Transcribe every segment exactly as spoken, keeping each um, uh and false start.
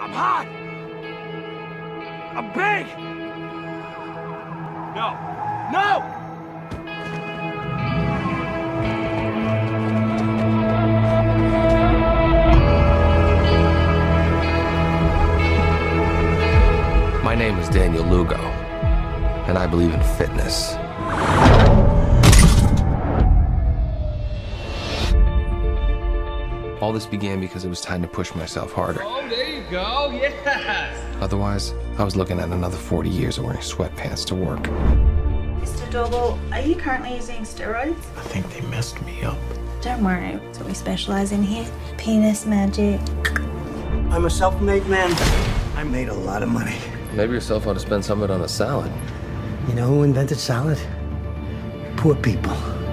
I'm hot! I'm big! No. No! My name is Daniel Lugo, and I believe in fitness. All this began because it was time to push myself harder. Oh, there you go, yes! Otherwise, I was looking at another forty years of wearing sweatpants to work. Mister Doble, are you currently using steroids? I think they messed me up. Don't worry, that's what we specialize in here. Penis magic. I'm a self-made man. I made a lot of money. Maybe yourself ought to spend some of it on a salad. You know who invented salad? Poor people.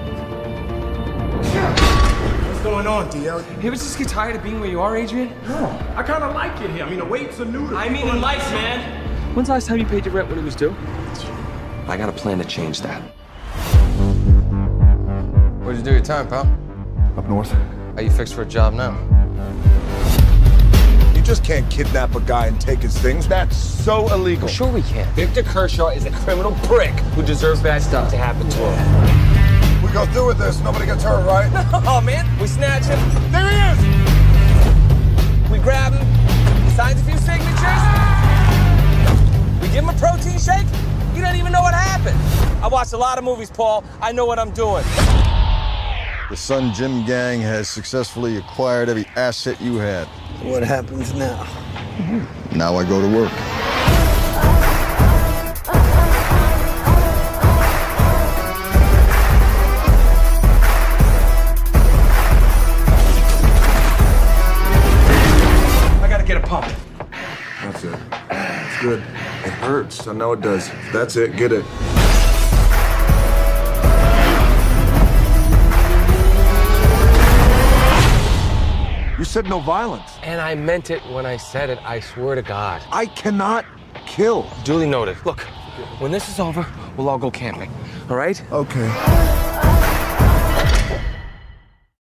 What's going on, D L? You ever just get tired of being where you are, Adrian? No, I kinda like it here. I mean, the weight's a noodle. I mean in life, man. When's the last time you paid your rent when it was due? I got a plan to change that. Where'd you do your time, pal? Up north. Are you fixed for a job now? You just can't kidnap a guy and take his things. That's so illegal. Sure we can. Victor Kershaw is a criminal prick who deserves bad stuff to happen to him. We go through with this. Nobody gets hurt, right? Oh, man, we snatch him, There he is! we grab him, he signs a few signatures, we give him a protein shake, you don't even know what happened. I watched a lot of movies, Paul. I know what I'm doing. The Sun Gym gang has successfully acquired every asset you had. What happens now? Now I go to work. I gotta get a pump. That's it. It's good. It hurts. I know it does. That's it. Get it. You said no violence. And I meant it when I said it, I swear to God. I cannot kill. Duly noted. Look, when this is over, we'll all go camping, all right? Okay.